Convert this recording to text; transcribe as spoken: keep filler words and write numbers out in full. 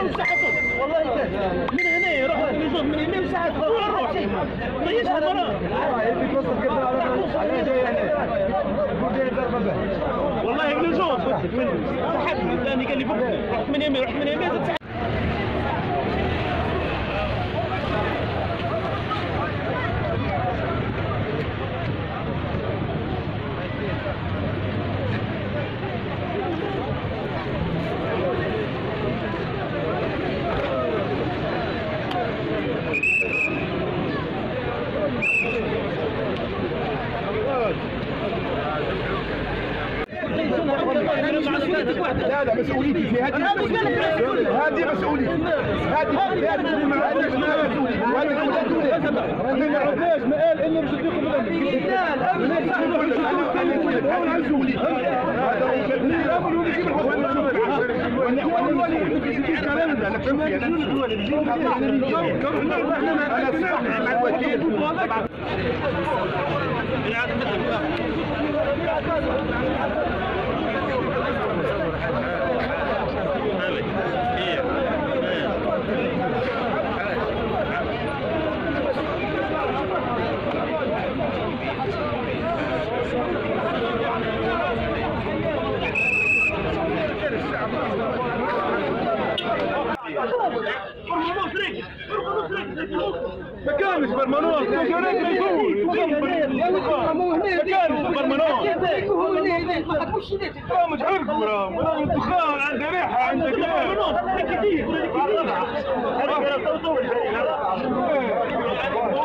والله من هنا يروح يشوف من يمين ساعات وين نروح طيشها مرة يبي توصل كذا على جاي والله من جوز سحبني الثاني قال لي فكني رحت من يمين رحت من يمين لا لا مسؤوليتي في هذه هذه مسؤوليتي هذه هذه مسؤوليتي وهذا ما نعرفش ما قال الا باش نديكم مكانش برمانوس مكانش يقول مكانش برمانوس راه مش عرفوا راه راه الدخان عنده ريحه عنده كلام